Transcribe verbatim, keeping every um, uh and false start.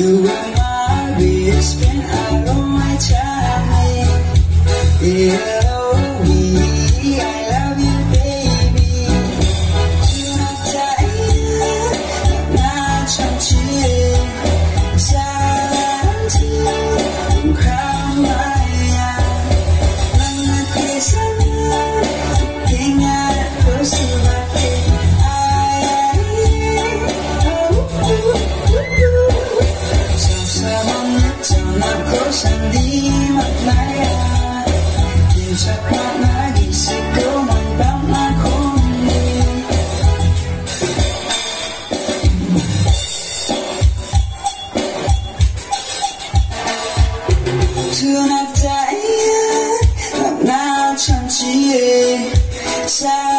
You are my best friend, I love my child. Yeah. Thương ai thấy ngập ngao trong trí